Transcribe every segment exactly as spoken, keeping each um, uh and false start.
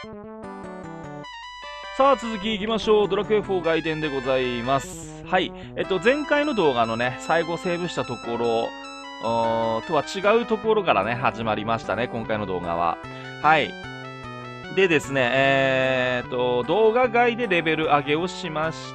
さあ、続きいきましょう。ドラクエフォー外伝でございます。はい。えっと、前回の動画のね、最後セーブしたところ、とは違うところからね、始まりましたね、今回の動画は。はい。でですね、えー、っと、動画外でレベル上げをしまして、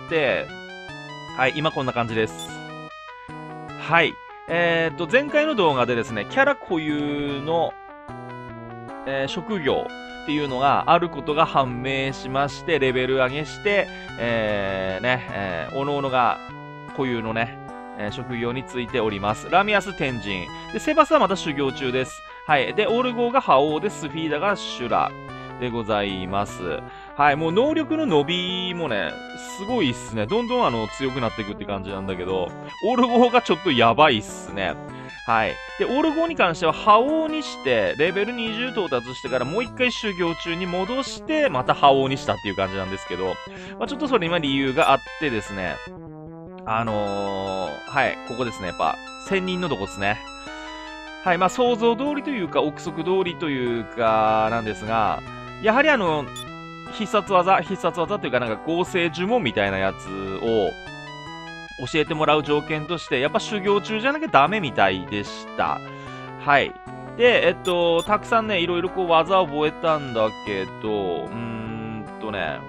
はい、今こんな感じです。はい。えー、っと、前回の動画でですね、キャラ固有の、えー、職業、っていうのがあることが判明しまして、レベル上げして、えー、ね、えー、おのおのが固有のね、えー、職業についております。ラミアス天神。で、セバスはまだ修行中です。はい。で、オルゴーが覇王で、スフィーダがシュラでございます。はい。もう能力の伸びもね、すごいっすね。どんどんあの、強くなっていくって感じなんだけど、オルゴーがちょっとやばいっすね。はい。で、オルゴーに関しては、覇王にして、レベルにじゅう到達してからもう一回修行中に戻して、また覇王にしたっていう感じなんですけど、まあ、ちょっとそれには理由があってですね、あのー、はい、ここですね、やっぱ、仙人のとこですね。はい、まあ、想像通りというか、憶測通りというか、なんですが、やはりあの、必殺技、必殺技というか、なんか合成呪文みたいなやつを、教えてもらう条件として、やっぱ修行中じゃなきゃダメみたいでした。はい。で、えっと、たくさんね、いろいろこう技を覚えたんだけど、うーんとね、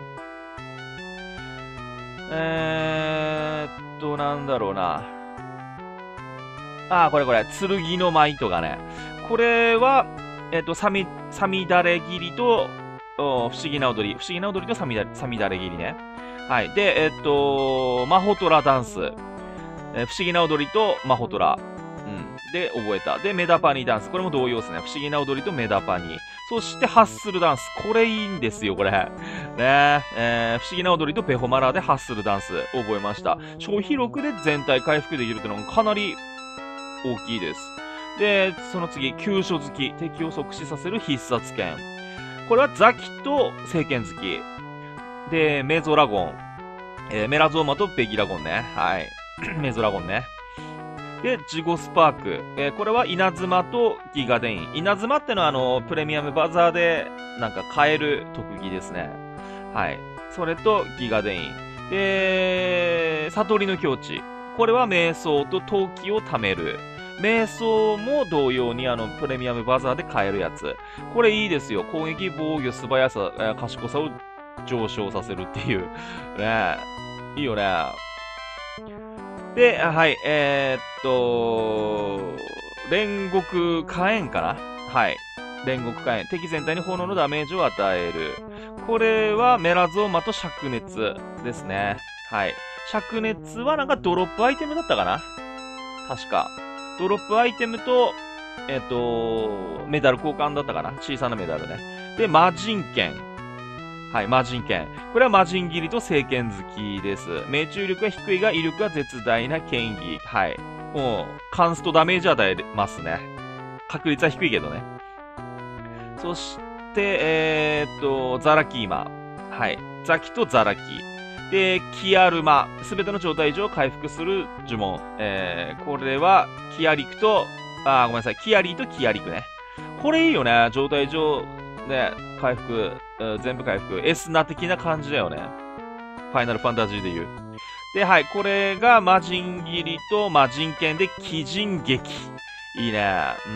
えーっと、なんだろうな。あー、これこれ、剣の舞とかね。これは、えっと、さみ、さみだれ切りと、不思議な踊り。不思議な踊りとさみだれ、さみだれ切りね。はい。で、えっと、マホトラダンス。えー、不思議な踊りとマホトラ。うん。で、覚えた。で、メダパニダンス。これも同様ですね。不思議な踊りとメダパニ。そして、ハッスルダンス。これいいんですよ、これ。ねえー、不思議な踊りとペホマラでハッスルダンス。覚えました。消費力で全体回復できるというのがかなり大きいです。で、その次、急所好き。敵を即死させる必殺剣。これはザキと聖剣好き。で、メゾラゴン。えー、メラゾーマとベギラゴンね。はい。メゾラゴンね。で、ジゴスパーク。えー、これは稲妻とギガデイン。稲妻ってのはあの、プレミアムバザーでなんか買える特技ですね。はい。それとギガデイン。で、悟りの境地。これは瞑想と陶器を貯める。瞑想も同様にあの、プレミアムバザーで買えるやつ。これいいですよ。攻撃、防御、素早さ、えー、賢さを上昇させるっていう。ねいいよね。で、はい、えー、っと、煉獄火炎かなはい。煉獄火炎。敵全体に炎のダメージを与える。これはメラゾーマと灼熱ですね。はい。灼熱はなんかドロップアイテムだったかな確か。ドロップアイテムと、えっ、と、メダル交換だったかな小さなメダルね。で、魔人剣。はい、魔人剣。これは魔人斬りと聖剣好きです。命中力が低いが威力が絶大な剣技。はい。もう、カンストダメージ与えますね。確率は低いけどね。そして、えー、っと、ザラキーマ。はい。ザキとザラキ。で、キアルマ。すべての状態上回復する呪文。えー、これは、キアリクと、あー、ごめんなさい。キアリーとキアリクね。これいいよね。状態上、ね、回復、全部回復。エスナ的な感じだよね。ファイナルファンタジーで言う。で、はい。これが魔人斬りと魔人剣で鬼人撃。いいね。うん。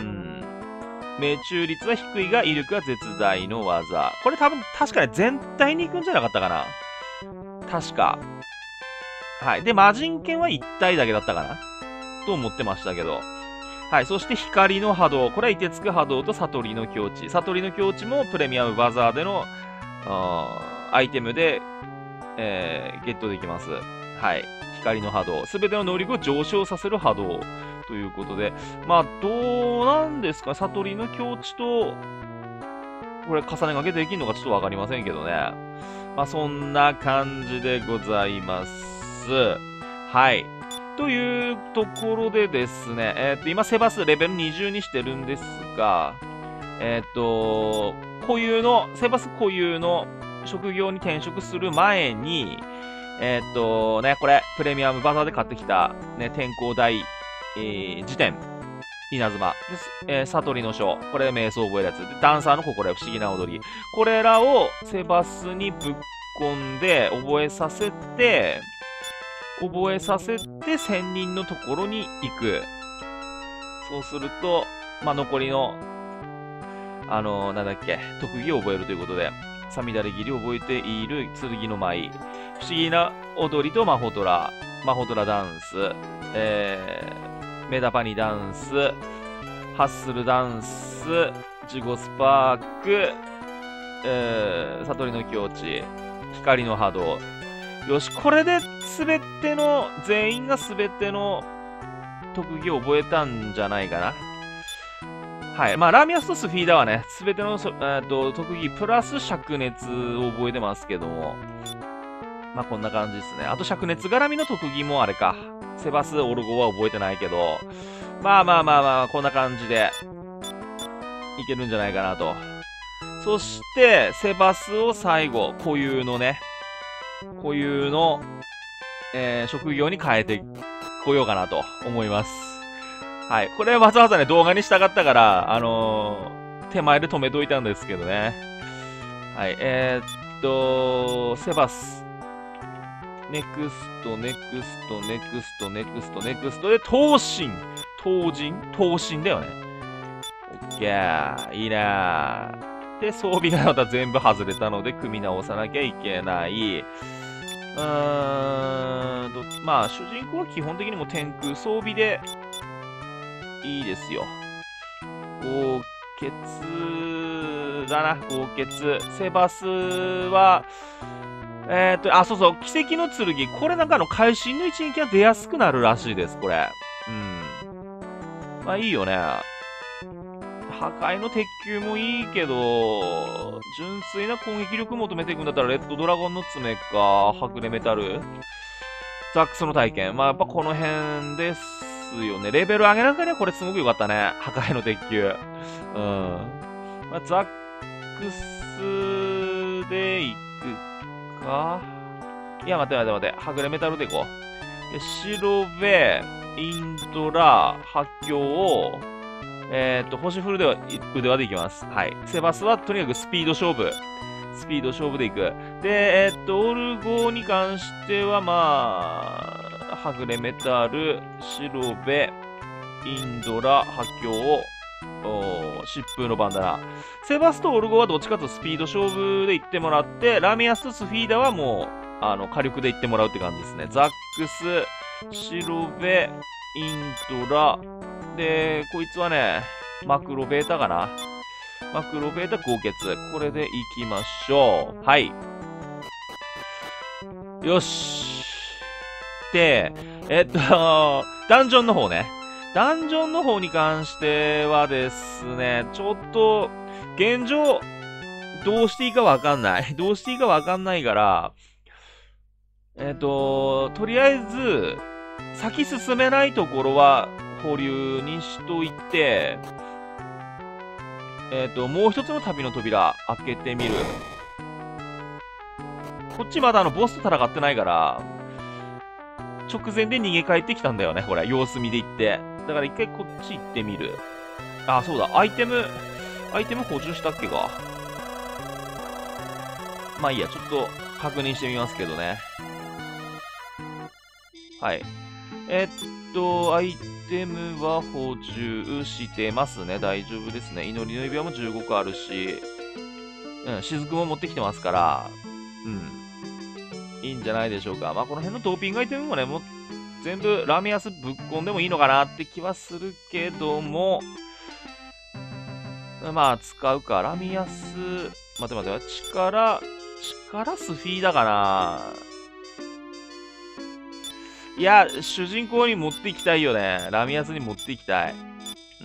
命中率は低いが威力が絶大の技。これ多分、確かに全体に行くんじゃなかったかな。確か。はい。で、魔人剣はいち体だけだったかなと思ってましたけど。はい。そして、光の波動。これは、凍てつく波動と悟りの境地。悟りの境地もプレミアムバザーでの、アイテムで、えー、ゲットできます。はい。光の波動。すべての能力を上昇させる波動。ということで。まあ、どうなんですか悟りの境地と、これ重ね掛けできるのかちょっとわかりませんけどね。まあ、そんな感じでございます。はい。というところでですね、えっと、今、セバスレベルにじゅうにしてるんですが、えっと、固有の、セバス固有の職業に転職する前に、えっとね、これ、プレミアムバザーで買ってきた、ね、天候台、えー、辞典。 稲妻。で、えー、悟りの書。これ瞑想を覚えるやつ。で、ダンサーの心得、不思議な踊り。これらをセバスにぶっ込んで、覚えさせて、覚えさせて、仙人のところに行く。そうすると、まあ、残りの、あのー、なんだっけ、特技を覚えるということで、サミダレ切りを覚えている剣の舞。不思議な踊りとマホトラ。マホトラダンス。えー、メダパニダンス。ハッスルダンス。ジゴスパーク。えー、悟りの境地。光の波動。よし、これで全ての、全員が全ての特技を覚えたんじゃないかな。はい。まあ、ラミアスとスフィーダはね、全ての、えー、と特技プラス灼熱を覚えてますけども。まあ、こんな感じですね。あと、灼熱絡みの特技もあれか。セバス、オルゴは覚えてないけど、まあまあまあまあ、こんな感じで、いけるんじゃないかなと。そして、セバスを最後、固有のね、固有の、えー、職業に変えてこようかなと思います。はい。これわざわざね、動画にしたかったから、あのー、手前で止めといたんですけどね。はい。えー、っと、セバス。ネクスト、ネクスト、ネクスト、ネクスト、ネクストで、闘神。闘神闘神だよね。オッケー。いいなー。で、装備がまた全部外れたので、組み直さなきゃいけない。うーんと、まあ、主人公は基本的にも天空装備でいいですよ。豪傑だな、豪傑。セバスは、えー、っと、あ、そうそう、奇跡の剣。これなんかの会心の一撃が出やすくなるらしいです、これ。うん。まあいいよね。破壊の鉄球もいいけど、純粋な攻撃力求めていくんだったら、レッドドラゴンの爪か、はぐれメタル。ザックスの体験。まあやっぱこの辺ですよね。レベル上げなんかにはこれすごく良かったね。破壊の鉄球。うん。まあ、ザックスでいくか。いや、待て待て待て。はぐれメタルでいこう。で、白ベ、インドラ、発狂を、えっと、星降るでは、腕輪でいきます。はい。セバスはとにかくスピード勝負。スピード勝負でいく。で、えっと、オルゴに関しては、まあ、はぐれメタル、白ベ、インドラ、発狂を、疾風のバンダナ。セバスとオルゴはどっちかとスピード勝負でいってもらって、ラミアスとスフィーダはもう、あの、火力でいってもらうって感じですね。ザックス、白ベ、インドラ、で、こいつはね、マクロベータかな。マクロベータ豪傑。これでいきましょう。はい。よし。で、えっと、ダンジョンの方ね。ダンジョンの方に関してはですね、ちょっと、現状、どうしていいかわかんない。どうしていいかわかんないから、えっと、とりあえず、先進めないところは、保留にしといて、えっと、もう一つの旅の扉、開けてみる。こっちまだあの、ボスと戦ってないから、直前で逃げ帰ってきたんだよね、これ。様子見で行って。だから一回こっち行ってみる。あ、そうだ。アイテム、アイテム補充したっけか。まあいいや、ちょっと確認してみますけどね。はい。えっと、アイテムは補充してますね。大丈夫ですね。祈りの指輪もじゅうごこあるし、うん、雫も持ってきてますから、うん。いいんじゃないでしょうか。まあ、この辺のドーピングアイテムもね、もう全部ラミアスぶっ込んでもいいのかなって気はするけども、まあ、使うか。ラミアス、待て待て、力、力スフィーだかな。いや、主人公に持っていきたいよね。ラミアスに持っていきたい。うん。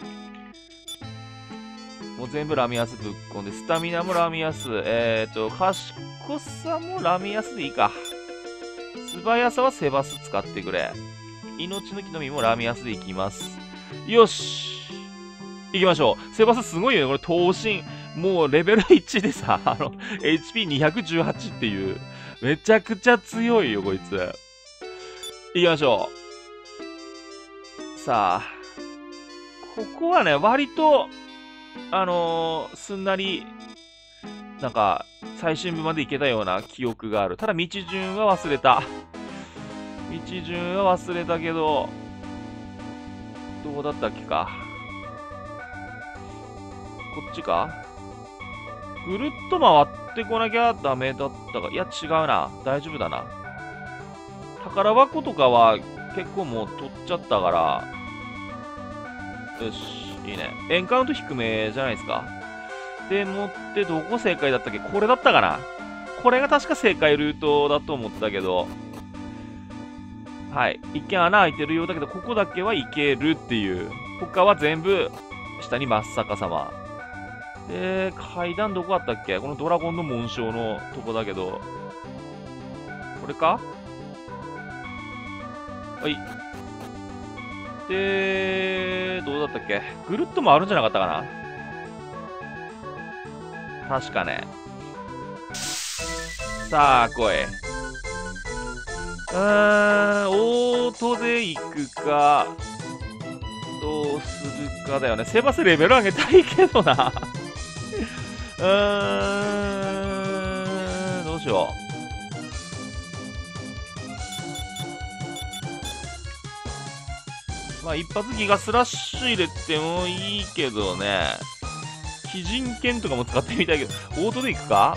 もう全部ラミアスぶっ込んで、スタミナもラミアス。えっと、賢さもラミアスでいいか。素早さはセバス使ってくれ。命の木の実もラミアスでいきます。よし。行きましょう。セバスすごいよね。これ、闘神。もうレベルいちでさ、あの、エイチピーにひゃくじゅうはち っていう、めちゃくちゃ強いよ、こいつ。行きましょう。さあ。 ここはね、割と、あのー、すんなり、なんか、最新部まで行けたような記憶がある。ただ、道順は忘れた。道順は忘れたけど、どうだったっけか。こっちか？ぐるっと回ってこなきゃダメだったか。いや、違うな。大丈夫だな。宝箱とかは結構もう取っちゃったから。よし、いいね。エンカウント低めじゃないですか。でもって、どこ正解だったっけ？これだったかな？これが確か正解ルートだと思ったけど。はい。一見穴開いてるようだけど、ここだけはいけるっていう。他は全部、下に真っ逆さま。で、階段どこあったっけ？このドラゴンの紋章のとこだけど。これか？はい。で、どうだったっけ？ぐるっと回るんじゃなかったかな？確かね。さあ、来い。うーん、オートで行くか、どうするかだよね。セバスレベル上げたいけどな。うーん、どうしよう。まあ、一発ギガスラッシュ入れてもいいけどね。鬼人剣とかも使ってみたいけど、オートで行くか？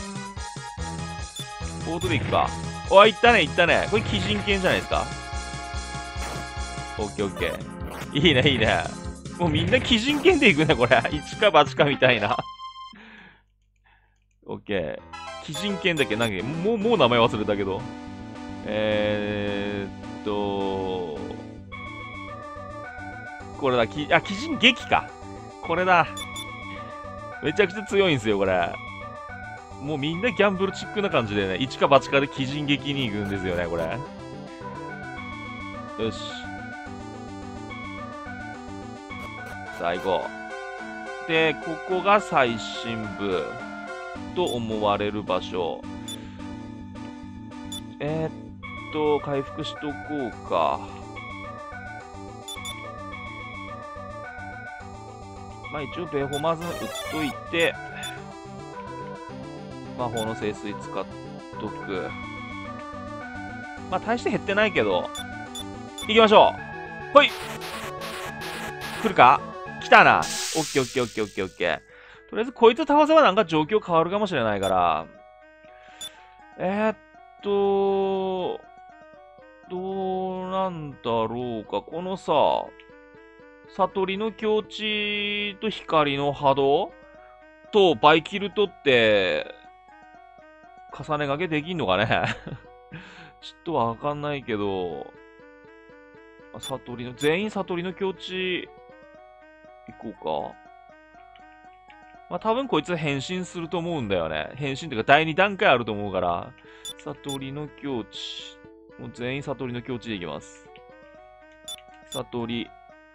オートで行くか。おい、行ったね、行ったね。これ、鬼人剣じゃないですか。オッケーオッケー。いいね、いいね。もうみんな鬼人剣で行くね、これ。一か八かみたいな。オッケー。鬼人剣だっけ？なんか、もう、もう名前忘れたけど。えーっと、これだ、き、あ、鬼人撃か。これだ。めちゃくちゃ強いんですよ、これ。もうみんなギャンブルチックな感じでね、一か八かで鬼人撃に行くんですよね、これ。よし。さあ、行こう。で、ここが最深部と思われる場所。えー、っと、回復しとこうか。まあ一応、ベホまず打っといて、魔法の聖水使っとく。まあ大して減ってないけど、行きましょう。ほい！来るか？来たな。オッケーオッケーオッケーオッケーオッケー。とりあえずこいつ倒せばなんか状況変わるかもしれないから。えー、っと、どうなんだろうか。このさ、悟りの境地と光の波動とバイキルトって、重ね掛けできんのかね。ちょっとわかんないけど、悟りの、全員悟りの境地、行こうか。まあ、多分こいつ変身すると思うんだよね。変身っていうかだいに段階あると思うから、悟りの境地。もう全員悟りの境地でいきます。悟り。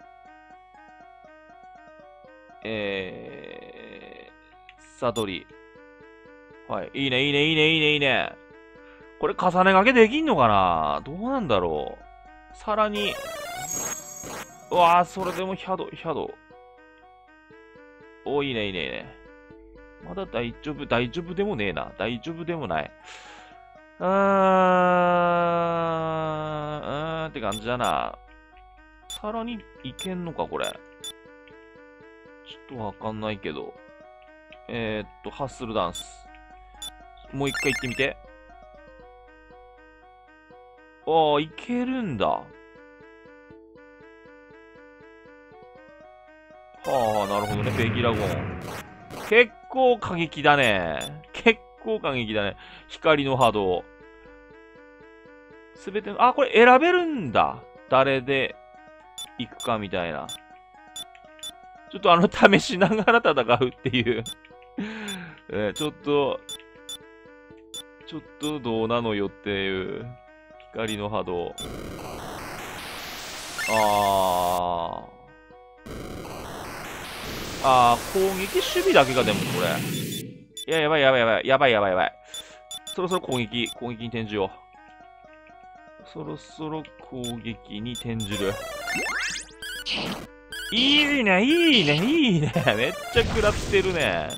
えー、悟り。はい。いいね、いいね、いいね、いいね、いいね。これ重ね掛けできんのかな？どうなんだろう。さらに、うわぁ、それでもヒャド、ヒャド。お、いいね、いいね、いいね。まだ大丈夫、大丈夫でもねえな。大丈夫でもない。うーん、うーんって感じだな。さらにいけんのか、これ。ちょっとわかんないけど。えー、っと、ハッスルダンス。もう一回行ってみて。ああ、いけるんだ。はあ、なるほどね。ベギラゴン。結構過激だね。結構過激だね。光の波動。すべての、あ、これ選べるんだ。誰で行くかみたいな。ちょっとあの、試しながら戦うっていう、えー。ちょっと、ちょっとどうなのよっていう。光の波動。あー。あー、攻撃守備だけがでもこれ。いや、やばいやばいやばい。やばいやばいやばい。そろそろ攻撃、攻撃に転じよう。そろそろ攻撃に転じる。 いいね、いいね、いいね。めっちゃ食らってるね。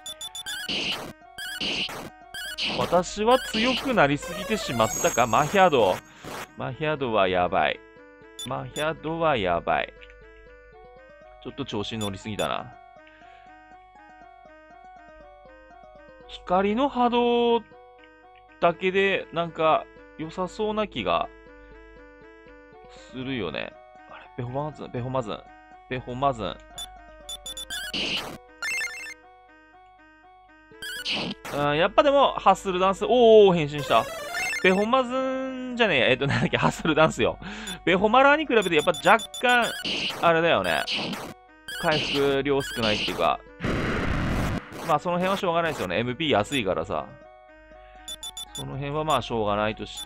私は強くなりすぎてしまったか。マヒャド。マヒャドはやばい。マヒャドはやばい。ちょっと調子に乗りすぎだな。光の波動だけでなんか良さそうな気がするよね。あれ、ベホマズン、ベホマズン、ベホマズン。うん、やっぱでも、ハッスルダンス、おー、変身した。ベホマズンじゃねえや、えっと、なんだっけ、ハッスルダンスよ。ベホマラーに比べて、やっぱ若干、あれだよね。回復量少ないっていうか。まあ、その辺はしょうがないですよね。エムピー 安いからさ。その辺はまあ、しょうがないとして。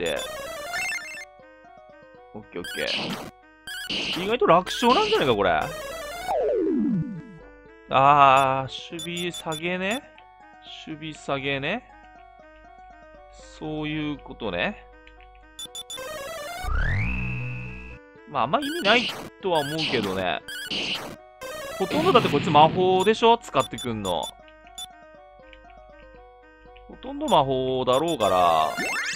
オッケーオッケー。意外と楽勝なんじゃないか、これ。あー、守備下げね。守備下げね。そういうことね。まあ、あんま意味ないとは思うけどね。ほとんどだってこいつ魔法でしょ使ってくんの。ほとんど魔法だろうから、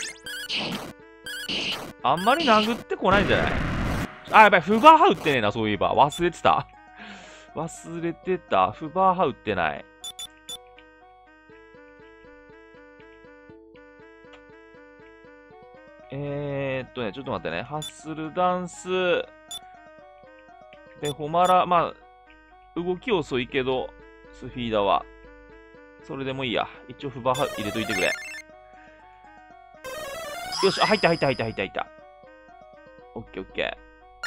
あんまり殴ってこないんじゃない？あ、やばい、フバーハ打ってねえな、そういえば。忘れてた。忘れてた。フバーハ打ってない。えーっとね、ちょっと待ってね。ハッスルダンス。で、ホマラ、まあ、動き遅いけど、スフィーダは。それでもいいや。一応フバーハ入れといてくれ。よし、あ、入った入った入った入った入った。オッケーオッケ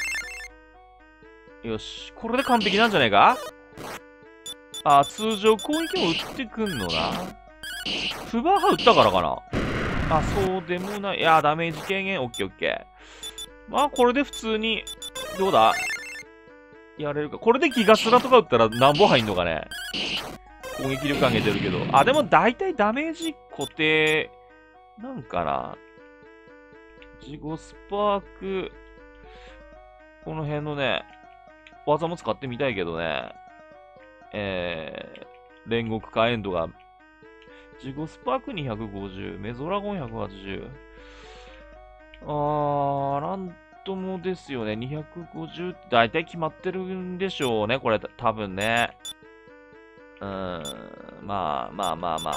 ー。よし、これで完璧なんじゃないか？あ、通常攻撃も打ってくんのな。フバーハ打ったからかな。あ、そうでもない。いや、ダメージ軽減、オッケーオッケー。まあ、これで普通に、どうだやれるか。これでギガスラとか打ったら何本入んのかね。攻撃力上げてるけど。あ、でも大体ダメージ固定、なんかな。ジゴスパーク、この辺のね、技も使ってみたいけどね。えー、煉獄火炎度が、ジゴスパークにひゃくごじゅう、メゾラゴンひゃくはちじゅう。あー、なんともですよね。にひゃくごじゅうって大体決まってるんでしょうね。これ、多分ね。うーん、まあまあまあま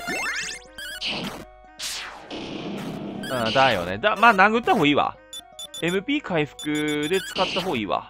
あ。うん、だよね。だ、まあ殴った方がいいわ。エムピー 回復で使った方がいいわ。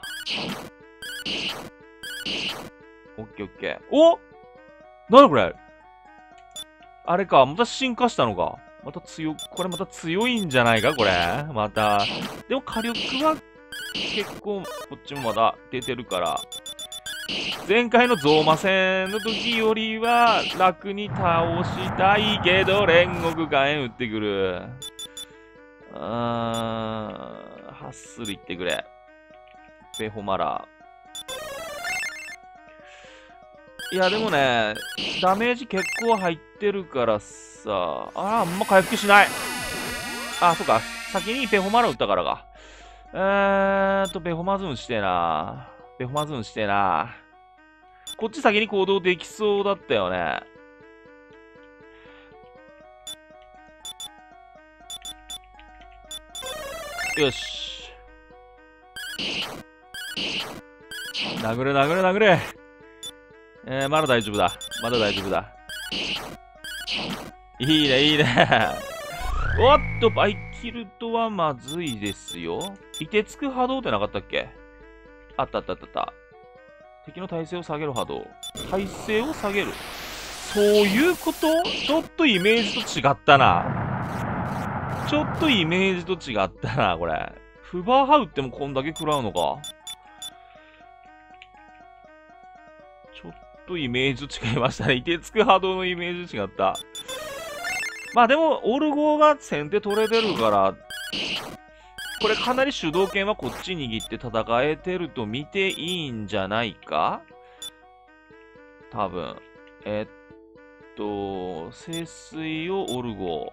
オッケーオッケー。おなにこれあれか、また進化したのか。また強、これまた強いんじゃないかこれ。また。でも火力は結構、こっちもまだ出てるから。前回のゾーマ戦の時よりは楽に倒したいけど、煉獄火炎打ってくる。うーん、ハッスルいってくれ。ベホマラ。いや、でもね、ダメージ結構入ってるからさ、ああ、あんま回復しない。あ、そっか。先にベホマラ打ったからか。えーっと、ベホマズンしてえな。ベホマズンしてえな。こっち先に行動できそうだったよね。よし。殴れ殴れ殴れ。えー、まだ大丈夫だ。まだ大丈夫だ。いいね、いいね。おっと、バイキルトはまずいですよ。凍てつく波動ってなかったっけ？あったあったあったあった。敵の耐性を下げる波動。耐性を下げる。そういうこと？ちょっとイメージと違ったな。ちょっとイメージと違ったな、これ。フバーハウってもこんだけ食らうのか。ちょっとイメージと違いましたね。凍てつく波動のイメージ違った。まあでも、オルゴーが先手取れてるから、これかなり主導権はこっち握って戦えてると見ていいんじゃないか？多分。えっと、聖水をオルゴ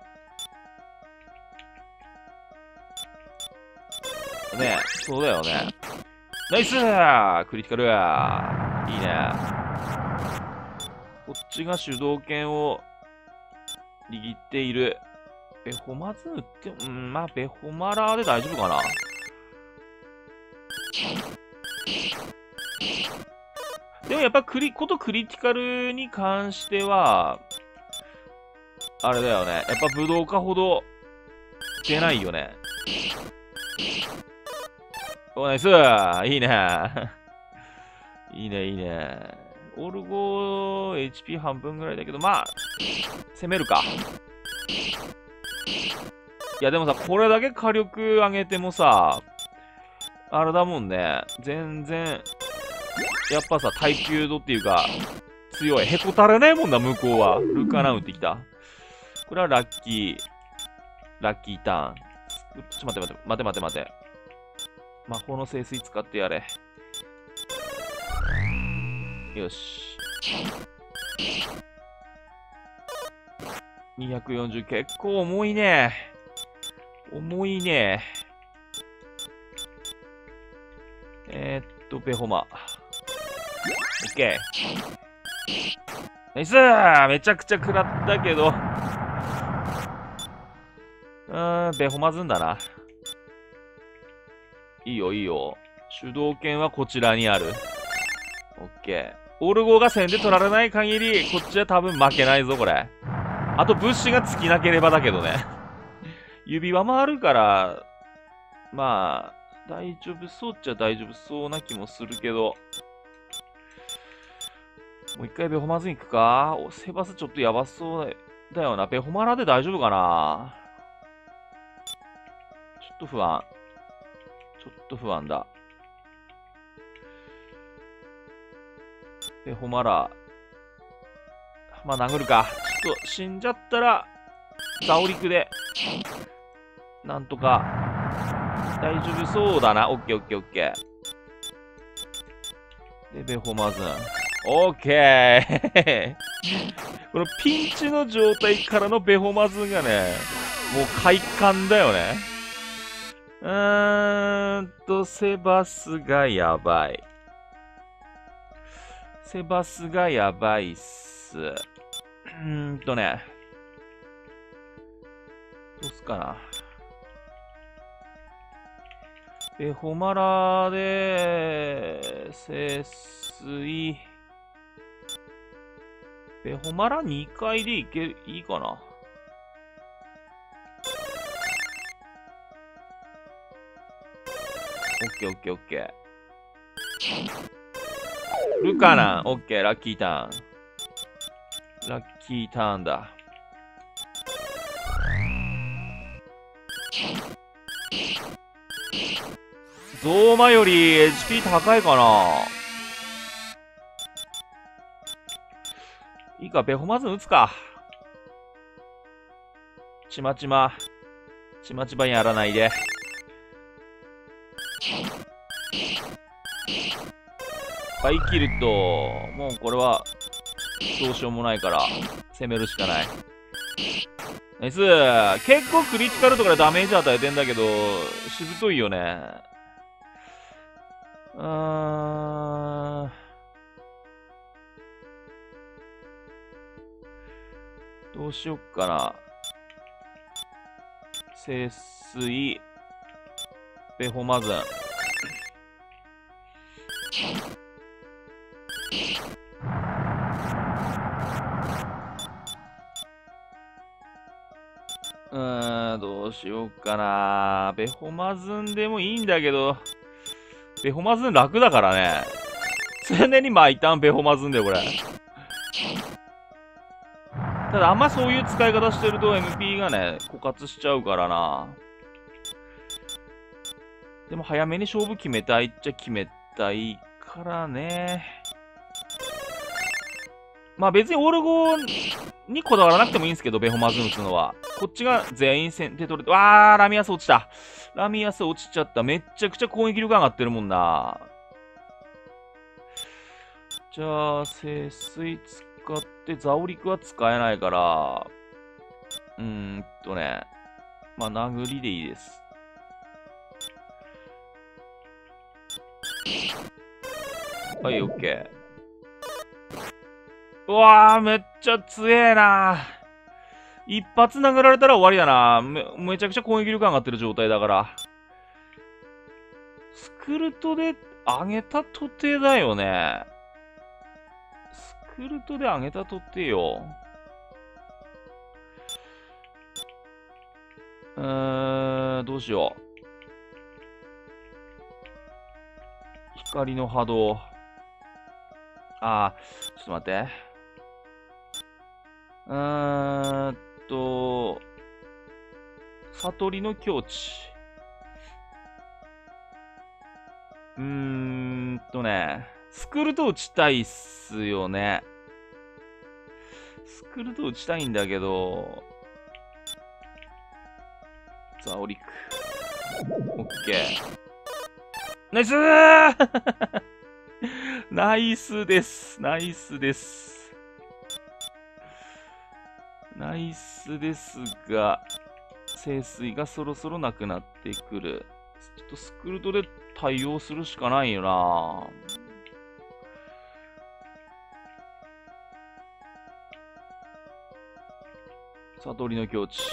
ー。ねえ、そうだよね。 ナイスクリティカルいいね。こっちが主導権を握っている。ベホマズン打って、うん、まあ、ベホマラーで大丈夫かな。でもやっぱクリ、ことクリティカルに関しては、あれだよね。やっぱ武道家ほど出ないよね。お、ナイスいいね。いいね、いいね。オルゴ エイチピー 半分ぐらいだけど、まあ、攻めるか。いや、でもさ、これだけ火力上げてもさ、あれだもんね。全然、やっぱさ、耐久度っていうか、強い。へこたれないもんな、向こうは。ルカナ打ってきた。これはラッキー、ラッキーターン。ちょっと待って待って、待て待て待て。魔法の聖水使ってやれ。よし。にひゃくよんじゅう、結構重いね。重いね。えー、っと、ベホマ。オッケー。ナイスーめちゃくちゃ食らったけど。うーん、ベホマズンだな。いいよ、いいよ。主導権はこちらにある。オッケー。オルゴが先で取られない限り、こっちは多分負けないぞ、これ。あと、物資が尽きなければだけどね。指輪もあるから、まあ、大丈夫そうっちゃ大丈夫そうな気もするけど。もう一回ベホマズン行くか。おセバスちょっとやばそうだよな。ベホマラで大丈夫かな。ちょっと不安。ちょっと不安だ。ベホマラ。まあ殴るか。ちょっと死んじゃったら、ザオリクで、なんとか、大丈夫そうだな。オッケーオッケーオッケー。で、ベホマズン。オッケーこのピンチの状態からのベホマズンがね、もう快感だよね。うーんと、セバスがやばい。セバスがやばいっす。うーんとね。どうすかな。ベホマラで、節水。ベホマラにかいでいける、いいかな。オッケーオッケーオッケー。ルカナン、オッケー、ラッキーターン。ラッキーターンだ。ゾーマより エイチピー 高いかな。いいか、ベホマズン打つか。ちまちま。ちまちまやらないで。倍切ると、もうこれは、どうしようもないから、攻めるしかない。ナイス結構クリティカルとかでダメージ与えてんだけど、しぶといよね。うーん。どうしよっかな。節水、ベホマズン。うーん、どうしようかな。ベホマズンでもいいんだけど、ベホマズン楽だからね。常に毎ターンベホマズンでこれ。ただあんまそういう使い方してると エムピー がね、枯渇しちゃうからな。でも早めに勝負決めたいっちゃ決めたいからね。まあ別にオルゴにこだわらなくてもいいんですけど、ベホマズン打つのは。こっちが全員先手取れて、わー、ラミアス落ちた。ラミアス落ちちゃった。めっちゃくちゃ攻撃力上がってるもんな。じゃあ、節水使って、ザオリクは使えないから、うーんとね、まあ殴りでいいです。 はい、オッケー。うわー、めっちゃ強えな。一発殴られたら終わりだな。め、めちゃくちゃ攻撃力上がってる状態だから。スクルトで上げたとてだよね。スクルトで上げたとてよ。うーん、どうしよう。光の波動。あー、ちょっと待って。うーんと、悟りの境地。うーんとね、スクルト打ちたいっすよね。スクルト打ちたいんだけど、ザオリク。オッケー。ナイスーナイスです。ナイスです。ナイスですが、聖水がそろそろなくなってくる。ちょっとスクルトで対応するしかないよな。悟りの境地。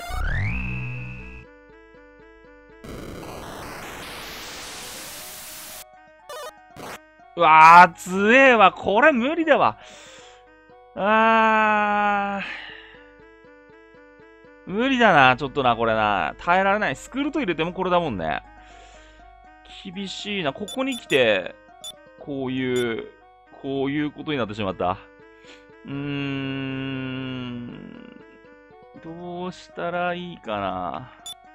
うわー、強えわ。これ無理だわ。あー。無理だな、ちょっとな、これな。耐えられない。スクルト入れてもこれだもんね。厳しいな。ここに来て、こういう、こういうことになってしまった。うーん。どうしたらいいかな。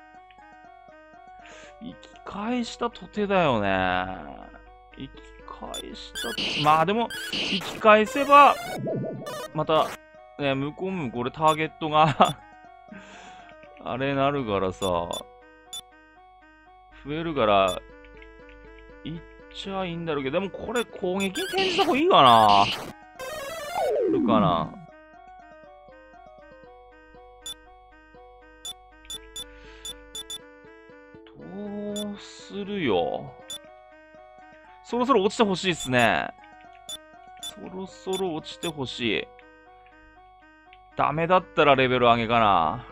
生き返したとてだよね。生き返したまあでも、生き返せば、また、ね、向こうもこれターゲットがあれなるからさ、増えるから、いっちゃいいんだろうけど、でもこれ攻撃に転じた方がいいかな。いるかな。どうするよ。そろそろ落ちてほしいっすね。そろそろ落ちてほしい。ダメだったらレベル上げかな。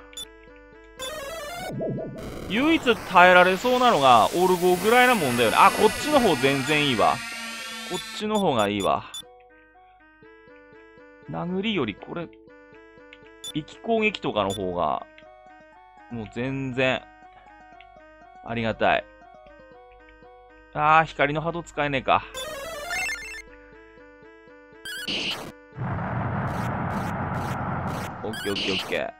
唯一耐えられそうなのがオルゴぐらいなもんだよね。あ、こっちの方全然いいわ。こっちの方がいいわ。殴りよりこれ、息攻撃とかの方が、もう全然、ありがたい。あー、光の波動使えねえか。オッケーオッケーオッケー。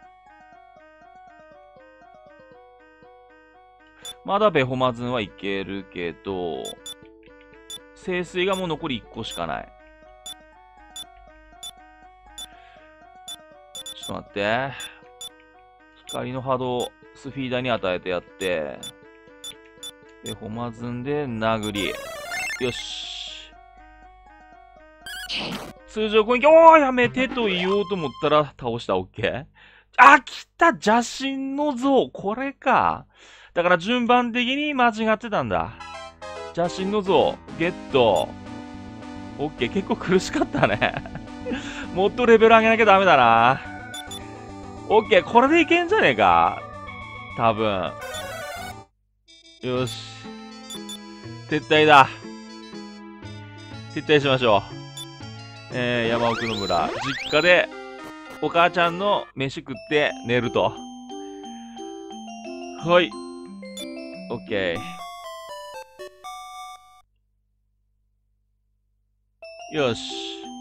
まだベホマズンはいけるけど、聖水がもう残りいっこしかない。ちょっと待って。光の波動、スフィーダに与えてやって、ベホマズンで殴り。よし。通常攻撃、おーやめてと言おうと思ったら倒した、オッケー。あ、来た邪神の像、これか。だから順番的に間違ってたんだ。邪神の像、ゲット。オッケー、結構苦しかったね。もっとレベル上げなきゃダメだな。オッケー、これでいけんじゃねえか。多分。よし。撤退だ。撤退しましょう。えー、山奥の村。実家で、お母ちゃんの飯食って寝ると。はい。オッケー。よし。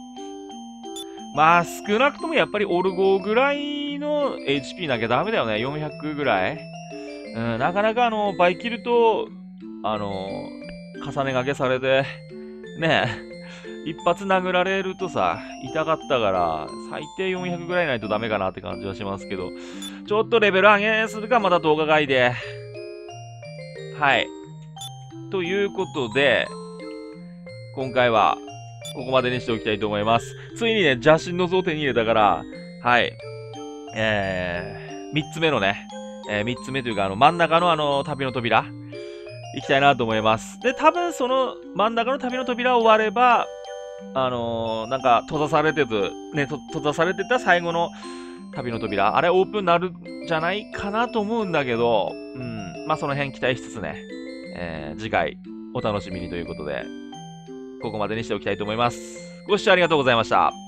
まあ、少なくともやっぱりオルゴぐらいの エイチピー なきゃダメだよね。よんひゃくぐらい。うん、なかなかあの、倍切ると、あの、重ね掛けされて、ねえ、一発殴られるとさ、痛かったから、最低よんひゃくぐらいないとダメかなって感じはしますけど、ちょっとレベル上げするか、また動画外で。はい。ということで、今回は、ここまでにしておきたいと思います。ついにね、邪神の像を手に入れたから、はい。えー、三つ目のね、えー、三つ目というか、あの、真ん中のあの、旅の扉。 行きたいなと思います。で、多分その真ん中の旅の扉終われば、あのー、なんか閉ざされてず、ね、と閉ざされてた最後の旅の扉、あれオープンになるんじゃないかなと思うんだけど、うん、まあその辺期待しつつね、えー、次回お楽しみにということで、ここまでにしておきたいと思います。ご視聴ありがとうございました。